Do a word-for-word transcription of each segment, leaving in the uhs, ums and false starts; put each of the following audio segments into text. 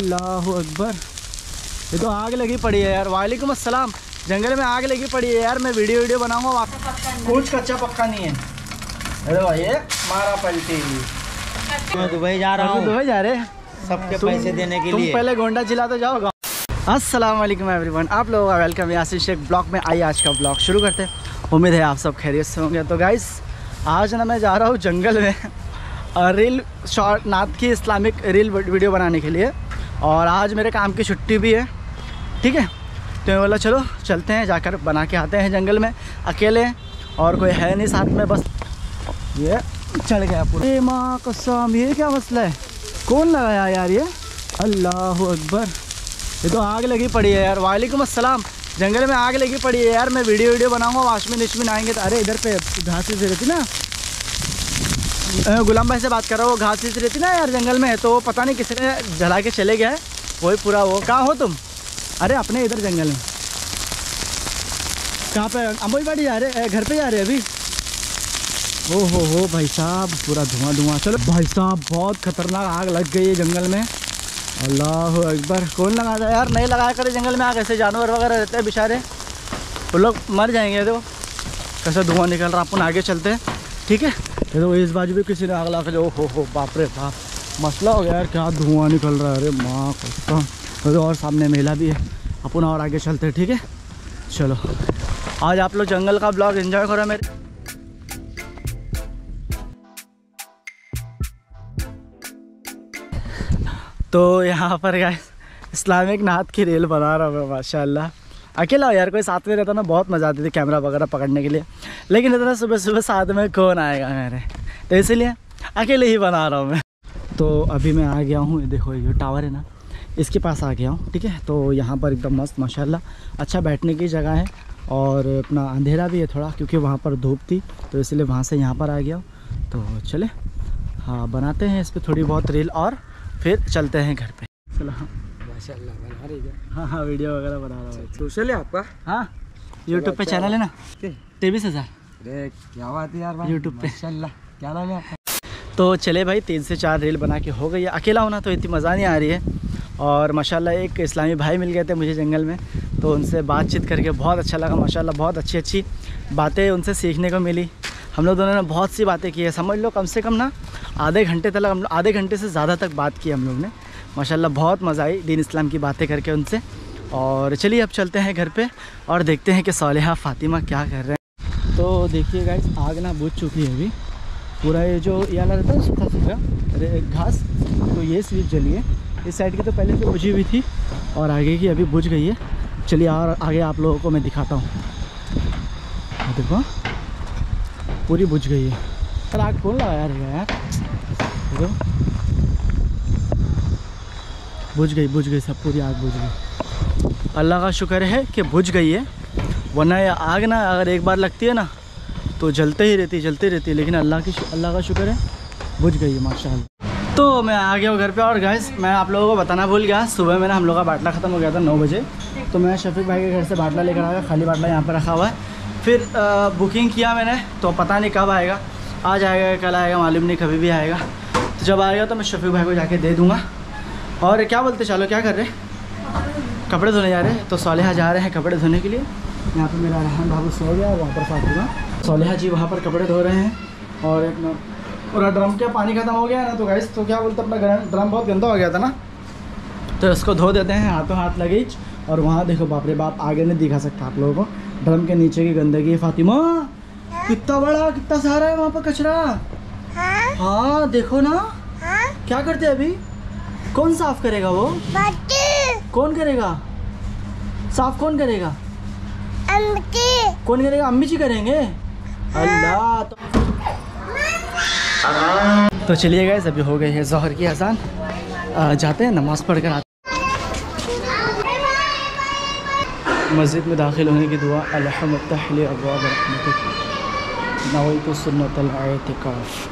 अल्लाह अकबर, ये तो आग लगी पड़ी है यार। वालेकुम अस्सलाम। जंगल में आग लगी पड़ी है यार। मैं वीडियो वीडियो बनाऊंगा, कुछ कच्चा पक्का नहीं है। अरे भाई ये मारा पलटी। मैं दुबई जा रहा हूँ। दुबई जा रहे सबके पैसे देने के तुम लिए। पहले गोंडा जिला तो जाओ। अस्सलाम वालेकुम एवरीवन, आप लोगों का वेलकम यासिन शेख ब्लॉग में। आइए आज का ब्लॉग शुरू करते हैं। उम्मीद है आप सब खैरियत से होंगे। तो गाइस आज ना मैं जा रहा हूँ जंगल में रील शॉर्ट नाथ की इस्लामिक रील वीडियो बनाने के लिए, और आज मेरे काम की छुट्टी भी है। ठीक है, तो मैं बोला चलो चलते हैं, जाकर बना के आते हैं जंगल में। अकेले और कोई है नहीं साथ में, बस ये चल गया पूरा। माँ कसम, ये क्या मसला है? कौन लगाया यार ये? अल्लाह अकबर, ये तो आग लगी पड़ी है यार। वालेकुम अस्सलाम। जंगल में आग लगी पड़ी है यार। मैं वीडियो वीडियो बनाऊंगा, वाशमिन निशमिन आएंगे तो। अरे इधर पे घास से रहती ना, गुलाम भाई से बात कर रहा हूँ। वो घास से रहती ना यार जंगल में, तो पता नहीं किसी ने जला के चले गया है वही पूरा। वो कहाँ हो तुम? अरे अपने इधर जंगल में। कहाँ पे? अमोई बाड़ी जा रहे, घर पे जा रहे अभी? ओ हो हो भाई साहब, पूरा धुआं धुआं। चलो भाई साहब, बहुत खतरनाक आग लग गई है जंगल में। अल्लाह अकबर, कौन लगाता है यार? नहीं लगाया करे जंगल में आग। ऐसे जानवर वगैरह रहते हैं बेचारे, वो लोग मर जाएंगे। देखो कैसा धुआं निकल रहा। अपन आगे चलते हैं, ठीक है? ये तो इस बाजू भी किसी ने आग लगा के, ओ हो हो बाप रे बाप, मसला हो गया यार। क्या धुआं निकल रहा है, अरे माँ कसम। तो और सामने मेला भी है, अपन और आगे चलते हैं, ठीक है? चलो आज आप लोग जंगल का ब्लॉग एंजॉय करो मेरे। तो यहाँ पर गाइस इस्लामिक नाथ की रील बना रहा हूँ मैं, माशाल्लाह। अकेला हो यार, कोई साथ में रहता ना बहुत मज़ा आती थी कैमरा वगैरह पकड़ने के लिए, लेकिन इतना सुबह सुबह साथ में कौन आएगा मेरे, तो इसीलिए अकेले ही बना रहा हूँ मैं। तो अभी मैं आ गया हूँ, देखो ये टावर है ना, इसके पास आ गया हूँ, ठीक है? तो यहाँ पर एकदम मस्त माशाल्लाह अच्छा बैठने की जगह है, और अपना अंधेरा भी है थोड़ा, क्योंकि वहाँ पर धूप थी, तो इसलिए वहाँ से यहाँ पर आ गया हूँ। तो चले हाँ बनाते हैं इस पर थोड़ी बहुत रील, और फिर चलते हैं घर पे। चलो हाँ माशाल्लाह, बना रही है। हाँ हाँ वीडियो वगैरह बना रहा हूँ। सोशल है आपका? हाँ यूट्यूब पे चैनल है ना, तेईस हज़ार। अरे क्या बात है यार, यूट्यूब पे। माशाल्लाह। क्या नाम है आपका? तो चले भाई, तीन से चार रील बना के हो गई है। अकेला होना तो इतनी मज़ा नहीं आ रही है, और माशाल्लाह एक इस्लामी भाई मिल गए थे मुझे जंगल में, तो उनसे बातचीत करके बहुत अच्छा लगा। माशाल्लाह बहुत अच्छी अच्छी बातें उनसे सीखने को मिली। हम लोग दोनों ने बहुत सी बातें की है, समझ लो कम से कम ना आधे घंटे तक, हम लोग आधे घंटे से ज़्यादा तक बात की हम लोग ने। माशाल्लाह बहुत मज़ा आई दीन इस्लाम की बातें करके उनसे। और चलिए अब चलते हैं घर पे, और देखते हैं कि सालिहा फ़ातिमा क्या कर रहे हैं। तो देखिए गाइस, आग ना बुझ चुकी है अभी पूरा। ये जो ये वाला रहता है सूखा सूखा घास, तो ये सिर्फ जली है। इस साइड की तो पहले से बुझी हुई थी, और आगे की अभी बुझ गई है। चलिए और आगे आप लोगों को मैं दिखाता हूँ। देखो पूरी बुझ गई है। पर आग कौन लगाया रहेगा यार? देखो बुझ गई बुझ गई सब, पूरी आग बुझ गई। अल्लाह का शुक्र है कि बुझ गई है, वरना ये आग ना अगर एक बार लगती है ना तो जलते ही रहती जलती रहती है। लेकिन अल्लाह की अल्लाह का शुक्र है बुझ गई है माशाल्लाह। तो मैं आ गया हूँ घर पे, और गाइस मैं आप लोगों को बताना भूल गया, सुबह में ना हम लोग का बाटला ख़त्म हो गया था नौ बजे। तो मैं शफीक भाई के घर से बाटला लेकर आया, खाली बाटला यहाँ पर रखा हुआ है। फिर आ, बुकिंग किया मैंने, तो पता नहीं कब आएगा, आज आएगा कल आएगा मालूम नहीं, कभी भी आएगा। तो जब आएगा तो मैं शफीक भाई को जाके दे दूँगा। और क्या बोलते, चलो क्या कर रहे हैं? कपड़े धोने जा रहे हैं। तो सालिहा जा रहे हैं कपड़े धोने के लिए। यहाँ पे मेरा रहन बाबू सो गया, वहाँ पर फातिमा, सालिहा जी वहाँ पर कपड़े धो रहे हैं। और एक पूरा ड्रम का पानी ख़त्म हो गया है ना, तो गाइस तो क्या बोलते, अपना ड्रम बहुत गंदा हो गया था ना, तो इसको धो देते हैं हाथों हाथ लगेज। और वहाँ देखो बाप रे बाप, आगे नहीं दिखा सकता आप लोगों को, ड्रम के नीचे की गंदगी है। फातिमा कितना बड़ा कितना सारा है वहाँ पर कचरा। हाँ, हाँ देखो ना। हाँ? क्या करते हैं अभी? कौन साफ करेगा वो? कौन करेगा साफ? कौन करेगा? अम्मी। कौन करेगा? अम्मी जी करेंगे। अल्लाह। तो, तो चलिए गाइस, अभी हो गई है ज़ोहर की अज़ान, जाते हैं नमाज़ पढ़ कर आते। मस्जिद में दाखिल होने की दुआ, अल्हम्दुलिल्लाह अब्वाब रहमतिक नवैतु सुन्नतल इतिकाफ।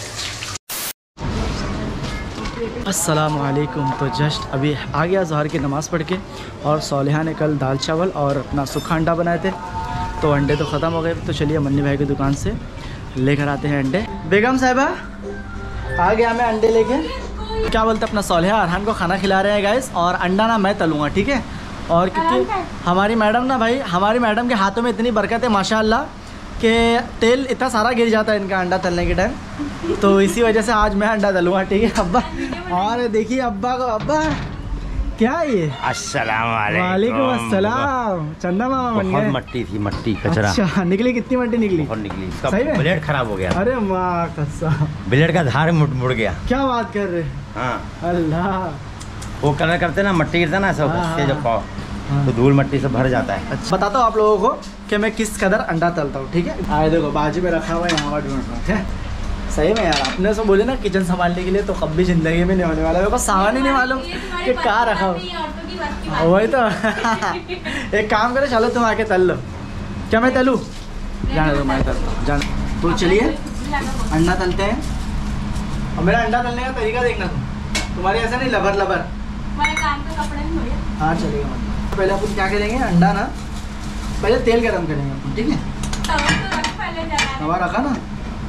अस्सलाम वालेकुम। तो जस्ट अभी आ गया ज़ोहर की नमाज़ पढ़ के, और सालिहा ने कल दाल चावल और अपना सूखा अंडा बनाए थे, तो अंडे तो ख़त्म हो गए। तो चलिए मन्नी भाई की दुकान से लेकर आते हैं अंडे। बेगम साहिबा आ गया मैं अंडे लेके। क्या बोलते हैं अपना सोल्हा अरहान को खाना खिला रहे हैं गाइस। और अंडा ना मैं तलूँगा, ठीक है। और क्योंकि हमारी मैडम ना भाई, हमारी मैडम के हाथों में इतनी बरकत है माशाल्लाह कि तेल इतना सारा गिर जाता है इनका अंडा तलने के टाइम, तो इसी वजह से आज मैं अंडा तलूँगा, ठीक है अब्बा। और देखिए अब्बा को, अब्बा क्या ये, अस्सलाम वालेकुम। वालेकुम अस्सलाम। चंदा मामा बन बहुत गए। मट्टी थी, मट्टी कचरा। अच्छा निकली, कितनी मट्टी निकली? बहुत निकली, इसका सही में? ब्लेड खराब हो गया। अरे माँ कसम, ब्लेड का धार मुड़ मुड़ गया। क्या बात कर रहे? हाँ, अल्लाह। वो कलर करते ना, मट्टी गिरता ना सब हाँ, उसके जो हाँ। पाव, हाँ। तो धूल मट्टी से भर जाता है। अच्छा बताता हूँ आप लोगों को कि मैं किस कदर अंडा तलता हूँ, ठीक है। आए देखो बाजू में रखा हुआ है, यहाँ पर ढूंढ रहा है। सही में यार, आपने से बोले ना किचन संभालने के लिए, तो कभी ज़िंदगी में नहीं होने वाला। मेरे को सामान ही नहीं मालूम कि कहाँ रखा हो। वही तो एक काम करो, चलो तुम आके तल लो। क्या मैं तलूँ? जाने दो, मैं तलता हूँ, जाने। तो चलिए अंडा तलते हैं। और मेरा अंडा तलने का तरीका देखना तुम, तुम्हारी ऐसा नहीं लबर लबर। हाँ चलेगा। तो पहले अपन क्या करेंगे, अंडा ना पहले तेल गरम करेंगे अपन, ठीक है। तवा रखा ना,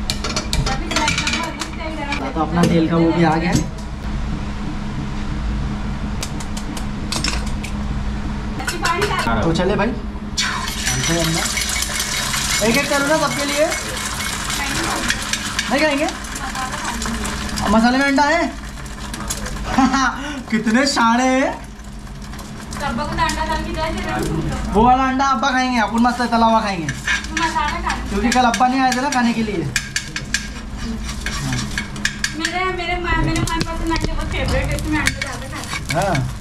तो अपना तेल का वो भी आ गया। तो चले भाई, एक एक करो ना सबके लिए। नहीं खाएंगे? मसाले में अंडा है। कितने सारे हैं। वो वाला अंडा अब्बा खाएंगे, अपन मस्त तला हुआ खाएंगे, क्योंकि कल अब्बा नहीं आए थे ना खाने के लिए। मेरे मेरे मेरे मनपसंद अंडे बहुत फेवरेट है, इसमें अंडे ज़्यादा खाते हैं। हाँ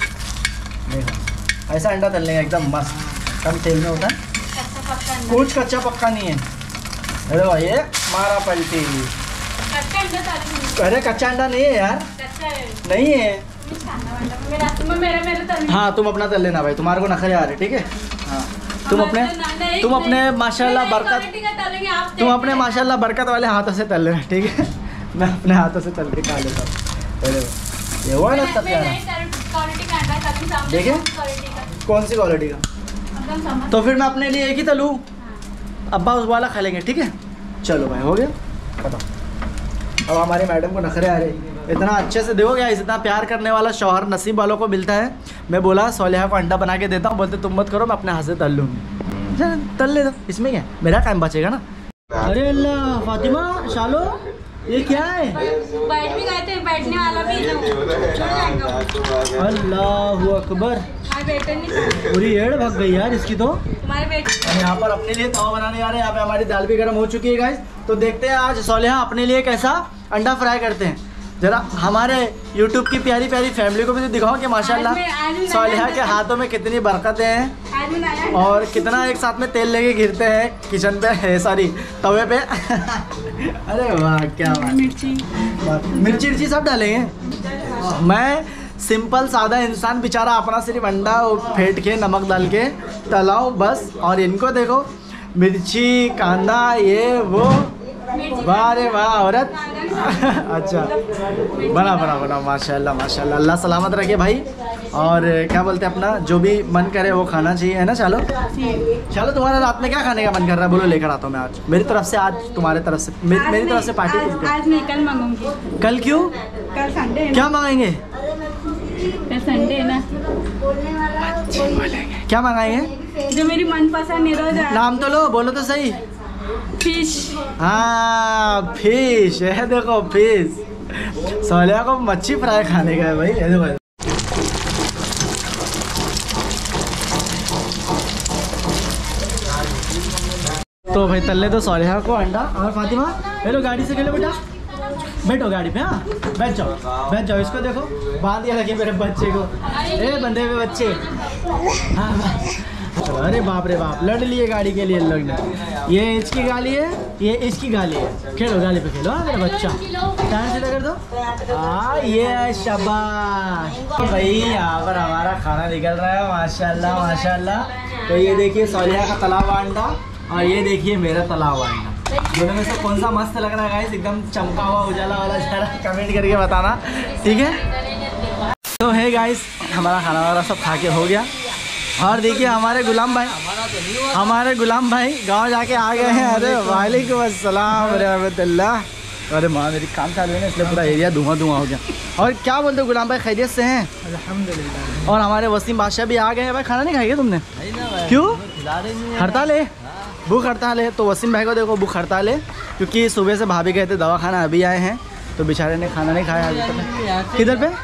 देखो ऐसा अंडा तलने का एकदम मस्त, कम तेल में होता है, कच्चा पक्का अंडा, कुछ कच्चा पक्का नहीं है। अरे भाई ये मारा पलटी। कच्चा अंडा तल अरे कच्चा अंडा नहीं है यार, कच्चा है नहीं है। खाना वाला मेरा तुम मेरे मेरे तल। हाँ तुम अपना तल लेना भाई, तुम्हारे को नखरे आ रहे, ठीक है। हाँ तुम अपने तुम अपने माशाल्लाह बरकत, तुम अपने माशाल्लाह बरकत वाले हाथों से तल लेना, ठीक है। मैं अपने हाथों से तल के खा लेता हूँ। अरे ये हुआ ना तब यार, देखे कौन सी क्वालिटी का। तो फिर मैं अपने लिए एक ही तलूँ, अब्बा उस वाला खा लेंगे, ठीक है। चलो भाई हो गया, बताओ। अब हमारी मैडम को नखरे आ रहे, इतना अच्छे से देखो क्या, इतना प्यार करने वाला शौहर नसीब वालों को मिलता है। मैं बोला सोल्हा को अंडा बना के देता हूँ, बोलते तुम मत करो, मैं अपने हाथ से तल लूँगी। तल ले दो, इसमें क्या मेरा टाइम बचेगा ना। अरे अल्लाह फातिमा शालो, ये क्या है? बैठ भी गए थे, बैठने वाला भी अल्लाह अकबर, बेटे नहीं पूरी एड़ भग गई यार इसकी तो। तुम्हारे बेटे हम यहाँ पर अपने लिए तवा बनाने आ रहे हैं। यहाँ पे हमारी दाल भी गर्म हो चुकी है गाइस। तो देखते हैं आज सोल्हा अपने लिए कैसा अंडा फ्राई करते हैं। जरा हमारे यूट्यूब की प्यारी प्यारी फैमिली को भी तो दिखाओ कि माशाल्लाह सोल्हा के हाथों में कितनी बरकतें हैं और कितना एक साथ में तेल लेके गिरते हैं किचन पे, सॉरी तवे पे। अरे वाह क्या बात। मिर्ची मिर्ची मिर्ची सब डालेंगे। मैं सिंपल सादा इंसान बेचारा अपना सिर्फ अंडा फेंट के नमक डाल के तलाओ बस। और इनको देखो मिर्ची कांदा ये वो, वाह रे वाह औरत। अच्छा बना बना बना माशाल्लाह माशाल्लाह, अल्लाह सलामत रखे भाई। और क्या बोलते हैं अपना जो भी मन करे वो खाना चाहिए, है ना। चलो चलो तुम्हारा रात में क्या खाने का मन कर रहा है बोलो, लेकर आता हूँ मैं आज। मेरी तरफ से आज तुम्हारे तरफ से मे, मेरी तरफ से पार्टी। आज, आज नहीं कल मंगाऊंगी। कल क्यों? कल संडे है ना। क्या मंगाएंगे? कल संडे है ना। क्या मंगाएंगे? जो मेरी मनपसंद है रोज नाम तो लो, बोलो तो सही। फिश। हाँ फिश है, देखो फिश। सोल्हा को मच्छी फ्राई खाने का है भाई, ये देखो। तो भाई तल्ले तो सोल्हा को अंडा। और फातिमा हेलो गाड़ी से खेलो बेटा, बैठो गाड़ी पे। हाँ बैठ जाओ बैठ जाओ। इसको देखो बांध दिया रखिए मेरे बच्चे को, ए बंधे हुए बच्चे। हाँ चलो, अरे बाप रे बाप, लड़ लिए गाड़ी के लिए लोग ने। ये इसकी गाली है, ये इसकी गाली है। खेलो गाली पे खेलो। हाँ मेरा बच्चा टाइम से कर दो। हाँ ये शाबाश। तो भाई यहाँ पर हमारा खाना निकल रहा है माशाल्लाह माशाल्लाह। तो ये देखिए सोल्हा का तला हुआ अंडा और ये देखिए मेरा तला हुआ अंडा। दोनों में से कौन सा मस्त लग रहा है गाइस, एकदम चमका हुआ उजाला वाला, जरा कमेंट करके बताना, ठीक है। तो है गाइस हमारा खाना वाला सब खा के हो गया। और देखिए हमारे गुलाम भाई, हमारे गुलाम भाई गांव जाके आ गए हैं। अरे वालेकुम अस्सलाम रहमतुल्लाह। अरे माँ मेरी काम चालू है ना, इसलिए पूरा एरिया धुआं धुआं हो गया। और क्या बोलते हो गुलाम भाई, खैरियत से हैं? अल्हम्दुलिल्लाह। और हमारे वसीम बादशाह भी आ गए हैं। भाई खाना नहीं खाएंगे तुमने? क्यों? हड़ताल है, भूख हड़ताल है। तो वसीम भाई को देखो भूख हड़ताल है, क्योंकि सुबह से भाभी गए थे दवा खाना, अभी आए हैं तो बेचारे ने खाना नहीं खाया अभी तक। किधर पे?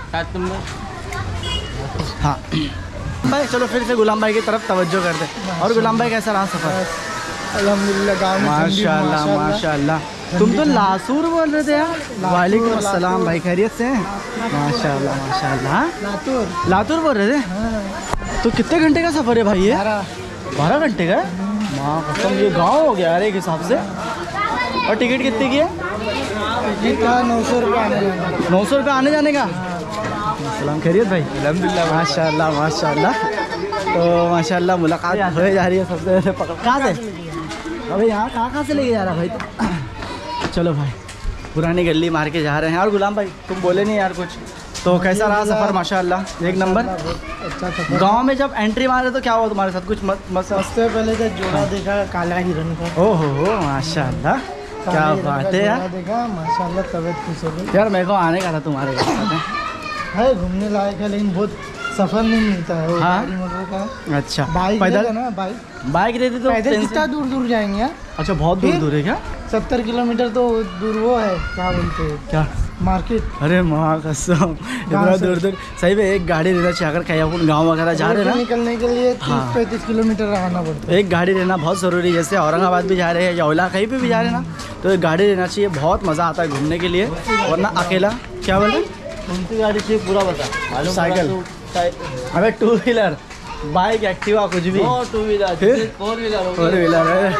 हाँ भाई चलो फिर से गुलाम भाई की तरफ तवज्जो कर दे। और गुलाम भाई कैसा रहा सफ़र? अल्हम्दुलिल्लाह गाँव में ठंडी, माशाल्लाह माशाल्लाह। तुम तो लासूर बोल रहे थे यार। वालेकुम अस्सलाम भाई, खैरियत से हैं? माशाल्लाह माशाल्लाह। लातूर। लातूर बोल रहे थे? तो कितने घंटे का सफ़र है भाई ये? बारह घंटे का? माँ कसम, ये गाँव हो गया यार एक हिसाब से। और टिकट कितने की है? टिकट का नौ सौ रुपये आने जाने का। नौ सौ रुपये आने जाने का? सलाम, खैरियत भाई? अल्हम्दुलिल्लाह माशाल्लाह माशाल्लाह। तो माशाल्लाह मुलाकात हो जा रही है सबसे पहले। पकड़ कहाँ से? अबे यहाँ कहाँ कहाँ से लेके जा रहा भाई? तो चलो भाई पुरानी गली मार के जा रहे हैं। और गुलाम भाई तुम बोले नहीं यार कुछ, तो कैसा रहा सफ़र? माशाल्लाह एक नंबर। अच्छा सफर। गांव में जब एंट्री मारे तो क्या हुआ तुम्हारे साथ? कुछ मत मत सबसे पहले तो जोड़ा देखा काला हिरन का। ओ हो हो माशाल्लाह, क्या बात है यार। देखा माशाल्लाह, तबीयत खुश हो गई यार मेरे को आने का था तुम्हारे घर में। है, घूमने लायक है लेकिन बहुत सफर नहीं मिलता है। वो हाँ? गाड़ी मोटर का अच्छा बाइक पैदल है ना, बाइक बाइक रहती तो पैदल टेंशन- कितना दूर दूर जाएंगे यार? अच्छा बहुत दूर फिर? दूर है क्या? सत्तर किलोमीटर तो दूर वो है, क्या बोलते हैं, क्या? मार्केट। अरे माँ कसम, इतना से? दूर दूर सही में एक गाड़ी रहना चाहिए। अगर कहीं अपन गाँव वगैरह जा रहे हैं ना, निकलने के लिए हाँ। तीस पैंतीस किलोमीटर आना पड़ता है। एक गाड़ी रहना बहुत ज़रूरी है। जैसे औरंगाबाद भी जा रहे हैं या ओला कहीं पे भी जा रहे हैं ना, तो एक गाड़ी रहना चाहिए। बहुत मज़ा आता है घूमने के लिए, वरना अकेला। क्या बोल रहे? कौन सी गाड़ी चाहिए पूरा बता। साइकिल, अबे टू व्हीलर, बाइक, एक्टिवा, कुछ भी। टू व्हीलर, फिर? फोर व्हीलर, फोर व्हीलर है।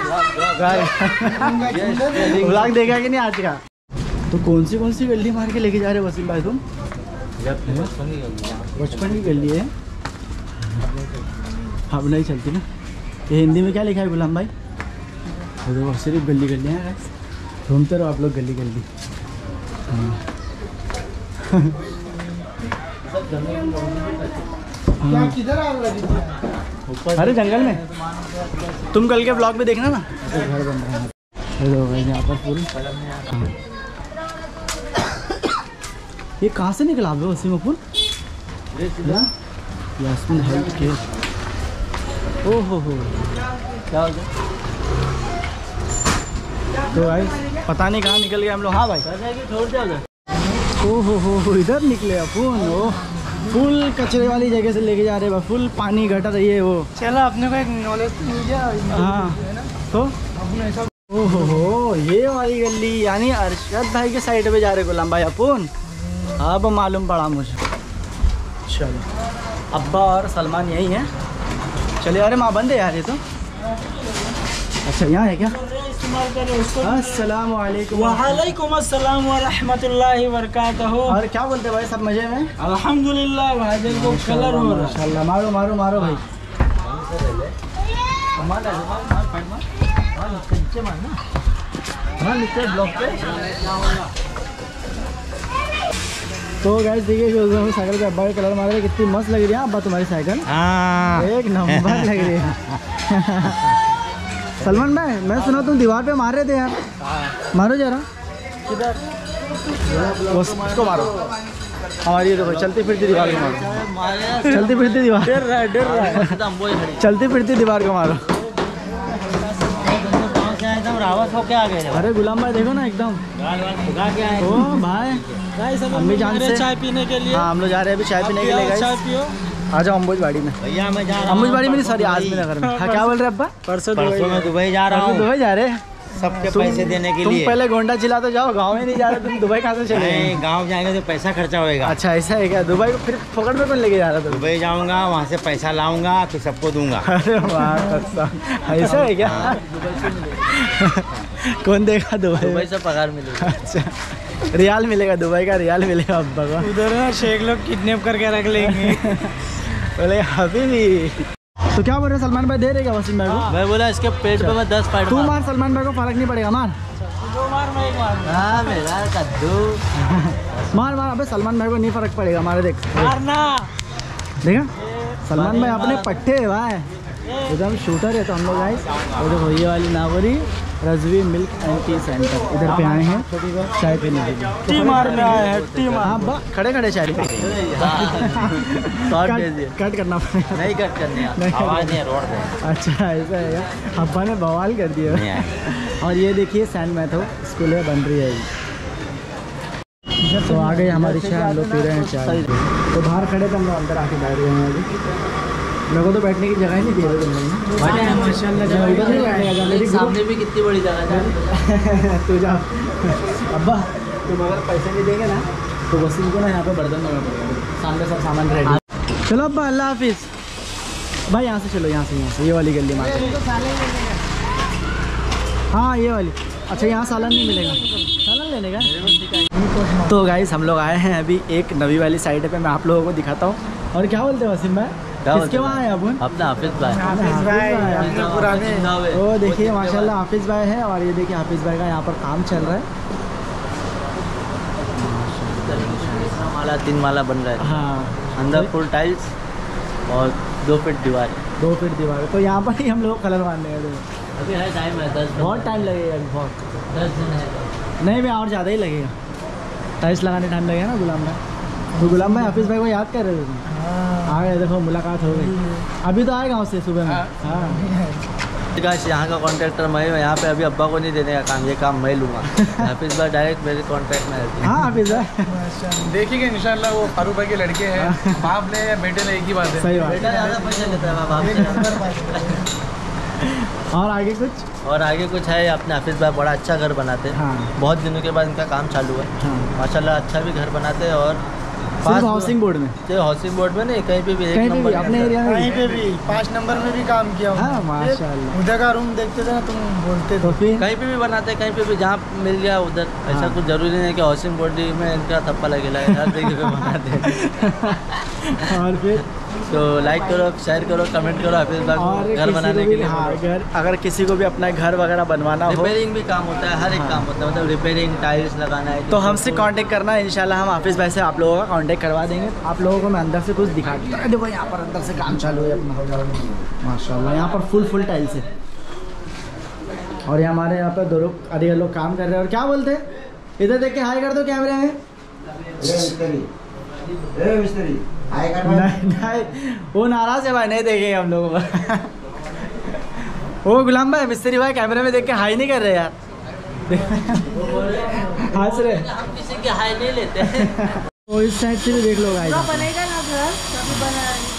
ब्लॉग देखा कि नहीं आज का? तो कौन सी कौन सी गली मार के लेके जा रहे हो वसीम भाई तुम? बचपन की गली है। अब नहीं चलती ना। ये हिंदी में क्या लिखा है गुलाम भाई? ये देखो सिर्फ गली गली है, घूमते रहो आप लोग गली गली। क्या किधर आग लगी थी? अरे जंगल में। तुम कल के ब्लॉग में देखना ना, ऐसे घर बन रहा है। ये देखो भाई यहाँ पर फूल। ये कहाँ से निकला आप वसीम फूल? Yasmin health care. ओ हो हो, क्या हो गया? तो भाई पता नहीं कहाँ निकल गए हम लोग। हाँ भाई छोड़ दिया। ओ हो हो हो, इधर निकले अपन। ओ फुल कचरे वाली जगह से लेके जा रहे हैं, फुल पानी गटर रही है वो। चलो अपने को एक नॉलेज मिल गया। हाँ तो अपने ऐसा ओ हो हो, ये वाली गली यानी अरशद भाई के साइड पे जा रहे गुलाम भाई अपन। अब मालूम पड़ा मुझे। चलो अब्बा और सलमान यही हैं। चलिए। अरे माँ बंद है यार ये तो। अच्छा यहाँ है क्या? इस्तेमाल करें उसको। अस्सलाम वालेकुम। वालेकुम अस्सलाम व रहमतुल्लाहि व बरकातहू। और क्या बोलते भाई, सब मजे में? अल्हम्दुलिल्लाह भाई, देखो कलर हो रहा है। माशाल्लाह। मारो मारो मारो भाई। हाँ लिखते हैं ब्लॉक पे। तो गाइस देखिए जो हम साइकिल पे अब्बा के कलर मार रहे, कितनी मस्त लग रही है अब्बा तुम्हारी साइकिल। हाँ एक नंबर लग रही है। सलमान भाई मैं सुना तुम दीवार पे मार रहे थे यार, मारो जरा। उस- उसको मारो। हमारी देखो चलती फिरती दीवार को मारो। चलती फिरती दीवार, डर रहा है, डर रहा है। चलती फिरती दीवार को मारो। एकदम रावत होके आ गए। अरे गुलाम भाई देखो ना एकदम। ओ भाई अम्मी जान से चाय पीने के लिए। हाँ हम लोग जा रहे हैं अभी चाय पीने के लिए। चाय गाइस पियो। आ जाओ अम्बुजबाड़ी में। भैया मैं जा रहा हूँ अम्बुजबाड़ी में नहीं, सॉरी आजमी नगर में। हाँ क्या बोल रहे हैं अब्बा? परसों परसों में दुबई जा रहा तुम हूँ दुबई जा रहे हैं? सबके तुम- पैसे देने के तुम लिए। पहले गोंडा जिला तो जाओ, गाँव में नहीं जा रहे तुम, दुबई कहाँ से चले गए? नहीं गाँव जाएंगे तो पैसा खर्चा होएगा। अच्छा ऐसा है क्या? दुबई को फिर पकड़ में कौन लेके जा रहा था? दुबई जाऊंगा, वहाँ से पैसा लाऊंगा तो सबको दूंगा। अरे वाह कसम, ऐसा है क्या? कौन देगा दुबई में? से पगार मिलेगा। अच्छा रियाल मिलेगा, दुबई का रियाल मिलेगा अब्बा को। उधर ना शेख लोग किडनैप करके रख लेंगे। बोले हबीबी। तो क्या बोल रहे सलमान भाई, दे रहेगा वसीम भाई को? मैं बोला इसके पेट पे मैं दस फाइट तू मार, सलमान भाई को फर्क नहीं पड़ेगा। मार मार, मैं एक मार। हाँ मेरा कद्दू। मार मार। अबे सलमान भाई को नहीं फर्क पड़ेगा, मारे देख। मारना। देखा सलमान भाई अपने पट्टे है भाई, एकदम शूटर है। तो हम लोग गाइस वो देखो ये वाली Nawari Rizvi milk and tea centre, इधर पे आए हैं चाय पीने के लिए। टी मार में आए हैं, टी मार। हाँ बा खड़े खड़े चाय कट, कट करना पड़ेगा। नहीं कट करनी है, नहीं आवाज़ नहीं है रोड पे। अच्छा ऐसा है क्या? अब्बा ने बवाल कर दिया। और ये देखिए सेंट मैथ्यू स्कूल है, बन रही है अभी। तो आ गई हमारी चाय, हम लोग पी रहे हैं चाय। तो बाहर खड़े थे हम लोग, अंदर आके बैठ गए हैं अभी। मेरे को तो बैठने की जगह ही नहीं दी है तुम लोगों ने। माशाल्लाह जगह उधर नहीं बैठेगा जा, मेरी सामने भी कितनी बड़ी जगह है। तू जा अब्बा, तुम अगर पैसे नहीं देंगे ना तो वसीम को ना यहाँ पे बर्तन देना पड़ेगा। सामने सब सामान रेडी। चलो अब्बा, अल्लाह हाफिज़। भाई यहाँ से चलो, यहाँ से यहाँ से ये वाली गली मार। हाँ ये वाली। अच्छा यहाँ सालन नहीं मिलेगा, सालन लेने का। तो गाइस हम लोग आए हैं अभी एक नवी वाली साइड पे, मैं आप लोगों को दिखाता हूँ। और क्या बोलते हैं वसीम भाई, किसके वहाँ है अपन? अपना हाफिज भाई। हाफिज़ भाई पुराने। ओ देखिए माशाल्लाह हाफिज़ भाई है। और ये देखिए हाफिज़ भाई का यहाँ पर काम चल रहा है। माला तीन माला बन रहा है। हाँ अंदर फुल टाइल्स और दो फीट दीवार। दो फीट दीवार। तो यहाँ पर ही हम लोग कलर मारने गए थे। अभी है टाइम है, दस बहुत टाइम लगेगा अभी, बहुत। दस दिन है। नहीं भाई और ज़्यादा ही लगेगा, टाइल्स लगाने टाइम लगेगा ना। गुलाम भाई, तो गुलाम भाई हाफिज़ भाई को याद कर रहे थे तुम? आ गए, देखो मुलाकात हो गई। अभी तो आए गाँव से सुबह में। हाँ गाइस यहाँ का कॉन्ट्रैक्टर मैं हूँ, यहाँ पे अभी अब्बा को नहीं देने का काम, ये काम मैं लूँगा। हाफिज़ भाई डायरेक्ट मेरे कॉन्ट्रैक्ट में रहते हैं। हाँ हाफिज़ भाई देखिए इंशाल्लाह वो फारूक भाई के लड़के हैं, बाप ने या बेटे ने एक ही बात है। सही बात। बेटा ज़्यादा पैसा लेता है बाप से। और आगे कुछ? और आगे कुछ है, अपने हाफिज़ भाई बड़ा अच्छा घर बनाते हैं। हाँ बहुत दिनों के बाद इनका काम चालू है। हाँ माशाल्लाह अच्छा भी घर बनाते हैं। और सिर्फ हाउसिंग बोर्ड में? तो हाउसिंग बोर्ड में नहीं, कहीं पे भी एक कहीं पे नंबर भी अपने एरिया में? कहीं पे भी पाँच नंबर में भी काम किया हूँ। हाँ माशाल्लाह। उधर का रूम देखते थे ना तुम, बोलते तो फिर कहीं पे भी बनाते हैं, कहीं पे भी जहाँ मिल गया उधर। ऐसा हाँ। कुछ जरूरी नहीं है कि हाउसिंग बोर्ड में इनका थप्पा लगेगा, हर जगह पे बनाते हैं। और फिर तो लाइक करो, शेयर करो, कमेंट करो हाफिज़ भाई और को घर किसी बनाने को के भी, लिए। हाँ घर, अगर किसी को भी अपना घर वगैरह बनवाना हो रिपेयरिंग भी काम होता है, हर एक हाँ। काम होता है, मतलब रिपेयरिंग, टाइल्स लगाना है तो हमसे कांटेक्ट करना है। इंशाल्लाह हम हाफिज़ भाई से आप लोगों का कांटेक्ट करवा देंगे। आप लोगों को मैं अंदर से कुछ दिखा दूँगा। देखो यहाँ पर अंदर से काम चालू है अपना माशाल्लाह। यहाँ पर फुल फुल टाइल्स है। और ये हमारे यहाँ पर दो लोग अधिक लोग काम कर रहे हैं। और क्या बोलते हैं, इधर देख के हाई कर दो कैमरे में। नहीं नहीं वो नाराज है भाई, नहीं देखेंगे हम लोग। वो गुलाम भाई मिस्त्री भाई कैमरे में देख के हाई नहीं कर रहे यार। हंस रहे। हम किसी के हाई नहीं लेते। तो इस साइड से भी देख लो गाइस। बनेगा ना घर, तभी बनाएंगे।